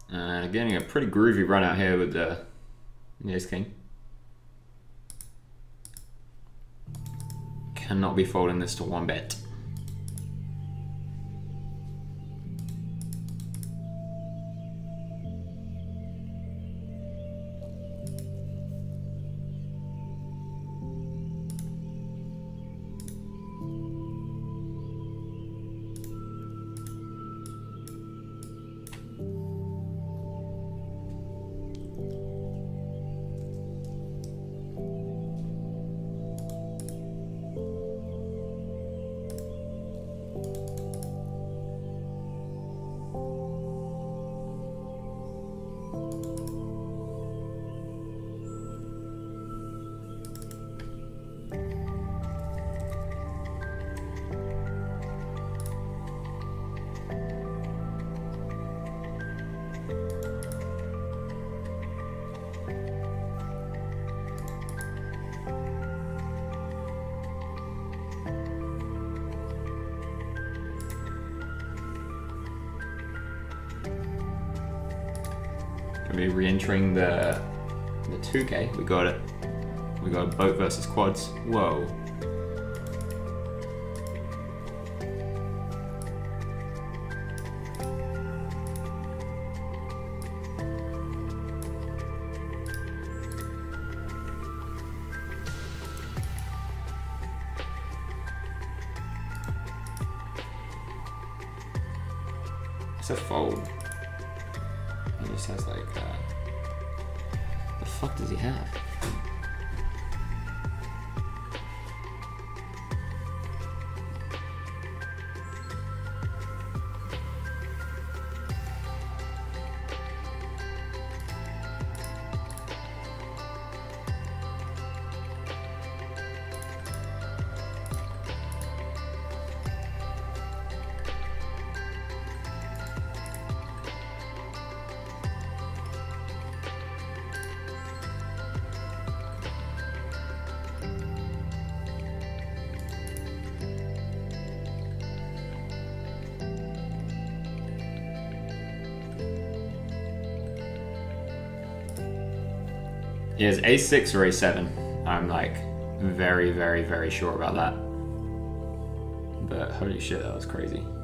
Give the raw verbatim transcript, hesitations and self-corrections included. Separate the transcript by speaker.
Speaker 1: Uh, getting a pretty groovy run out here with the, the ace king. Cannot be folding this to one bet. Gonna be re-entering the the two K. We got it. We got boat versus quads. Whoa. It's a fold. He just has like, uh, the fuck does he have? He has a six or a seven. I'm like very, very, very sure about that. But holy shit, that was crazy.